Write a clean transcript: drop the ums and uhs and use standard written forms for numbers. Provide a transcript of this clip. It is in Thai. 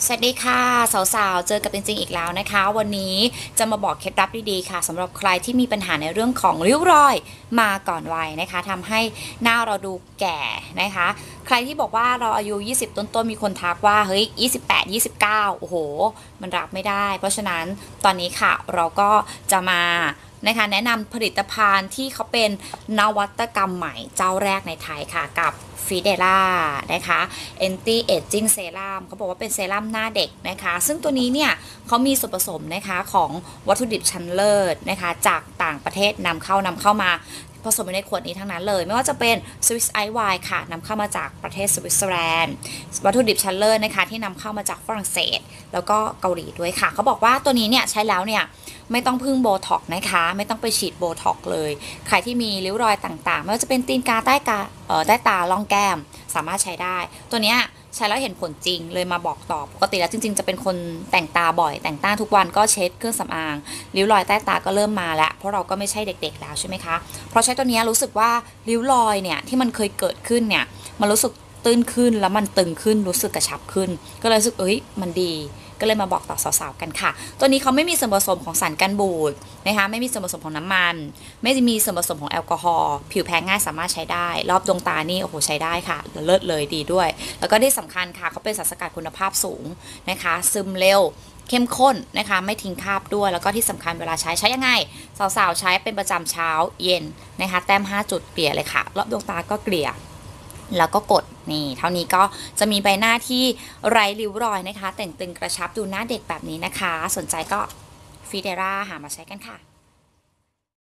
สวัสดีค่ะสาวๆเจอกับจริงๆอีกแล้วนะคะวันนี้จะมาบอกเคล็ดลับดีๆค่ะสำหรับใครที่มีปัญหาในเรื่องของริ้วรอยมาก่อนวัยนะคะทำให้หน้าเราดูแก่นะคะใครที่บอกว่าเราอายุ20ต้นๆมีคนทักว่าเฮ้ย28 29โอ้โหมันรับไม่ได้เพราะฉะนั้นตอนนี้ค่ะเราก็จะมานะคะแนะนำผลิตภัณฑ์ที่เขาเป็นนวัตกรรมใหม่เจ้าแรกในไทยค่ะกับฟิเดล่านะคะ Anti Aging Serum เขาบอกว่าเป็นเซรั่มหน้าเด็กนะคะซึ่งตัวนี้เนี่ยเขามีส่วนผสมนะคะของวัตถุดิบชั้นเลิศนะคะจากต่างประเทศนำเข้ามาผสมในขวดนี้ทั้งนั้นเลยไม่ว่าจะเป็น Swiss Ice Wine ค่ะนำเข้ามาจากประเทศสวิตเซอร์แลนด์วัตถุดิบชั้นเลิศนะคะที่นำเข้ามาจากฝรั่งเศสแล้วก็เกาหลีด้วยค่ะเขาบอกว่าตัวนี้เนี่ยใช้แล้วเนี่ยไม่ต้องพึ่งโบท็อกนะคะไม่ต้องไปฉีดโบท็อกเลยใครที่มีริ้วรอยต่างๆไม่ว่าจะเป็นตีนกาใต้ตาล่องแก้มสามารถใช้ได้ตัวเนี้ยใช้แล้วเห็นผลจริงเลยมาบอกต่อปกติแล้วจริงๆจะเป็นคนแต่งตาบ่อยแต่งตาทุกวันก็เช็ดเครื่องสำอางริ้วรอยใต้ตาก็เริ่มมาแล้วเพราะเราก็ไม่ใช่เด็กๆแล้วใช่ไหมคะเพราะใช้ตัวนี้รู้สึกว่าริ้วรอยเนี่ยที่มันเคยเกิดขึ้นเนี่ยมันรู้สึกตื้นขึ้นแล้วมันตึงขึ้นรู้สึกกระชับขึ้นก็เลยรู้สึกมันดีก็เลยมาบอกต่อสาวๆกันค่ะตัวนี้เขาไม่มีส่วนผสมของสารกันบูดนะคะไม่มีส่วนผสมของน้ำมันไม่มีส่วนผสมของแอลกอฮอล์ผิวแพ้ง่ายสามารถใช้ได้รอบดวงตานี่โอ้โหใช้ได้ค่ะเลิศเลยดีด้วยแล้วก็ที่สำคัญค่ะเขาเป็นสารสกัดคุณภาพสูงนะคะซึมเร็วเข้มข้นนะคะไม่ทิ้งคราบด้วยแล้วก็ที่สำคัญเวลาใช้ยังไงสาวๆใช้เป็นประจำเช้าเย็นนะคะแต้ม5จุดเกลี่ยเลยค่ะรอบดวงตาก็เกลี่ยแล้วก็กดนี่เท่านี้ก็จะมีใบหน้าที่ไร้ริ้วรอยนะคะแต่งตึงกระชับดูหน้าเด็กแบบนี้นะคะสนใจก็ฟีเดร่าหามาใช้กันค่ะ